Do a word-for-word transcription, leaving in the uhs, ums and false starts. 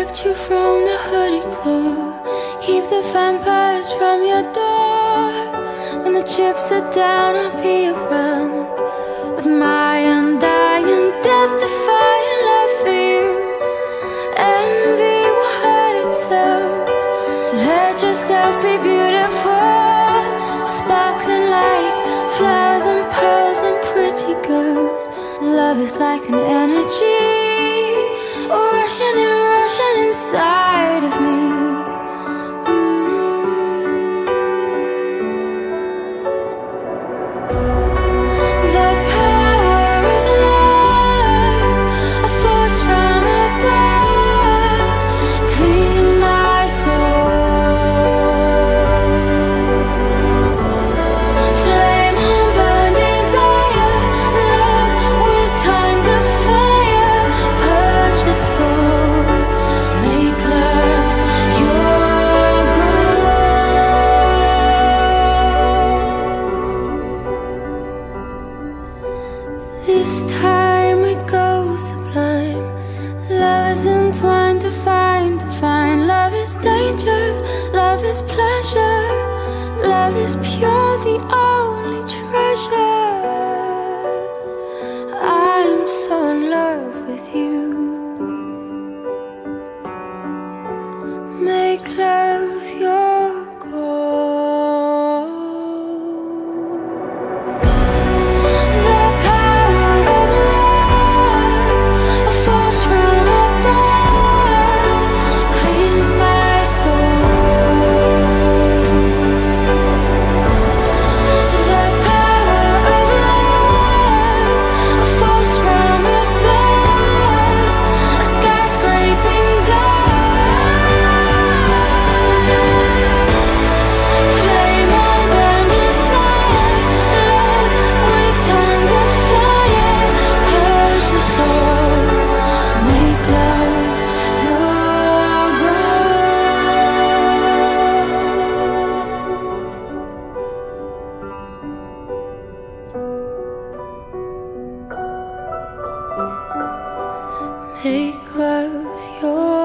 protect you from the hooded claw, keep the vampires from your door. When the chips are down, I'll be around with my undying, death-defying love for you. Envy will hurt itself. Let yourself be beautiful, sparkling like flowers and pearls and pretty girls. Love is like an energy, rushing and rushing inside of me. Mm. The power of love, a force from above, cleaning my soul. Flame on burn desire, love with tongues of fire, purge the soul, make love your goal. This time we go sublime. Love is entwined to find, to find. Love is danger, love is pleasure. Love is pure, the only treasure. I'm so in love with you. Make love your goal. The power of love, a force from above, cleaning my soul. The power of love, a force from above, a skyscraping dawn. Flame on burn desire, love with tongues of fire, purge the soul, make love your goal. Make love your